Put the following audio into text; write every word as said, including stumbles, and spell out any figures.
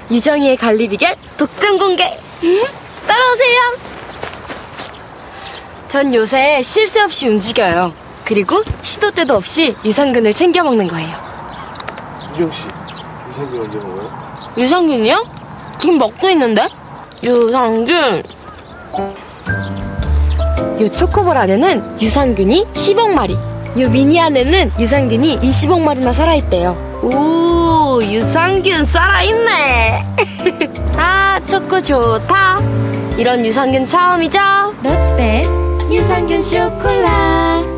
유정이의 관리 비결 독점 공개. 따라오세요. 전 요새 쉴 새 없이 움직여요. 그리고 시도 때도 없이 유산균을 챙겨 먹는 거예요. 유정씨, 유산균 언제 먹어요? 유산균이요? 지금 먹고 있는데? 유산균. 요 초코볼 안에는 유산균이 십억 마리, 요 미니 안에는 유산균이 이십억 마리나 살아있대요. 오, 유산균 살아있네. 아, 초코 좋다. 이런 유산균 처음이죠? 롯데 유산균 쇼콜라.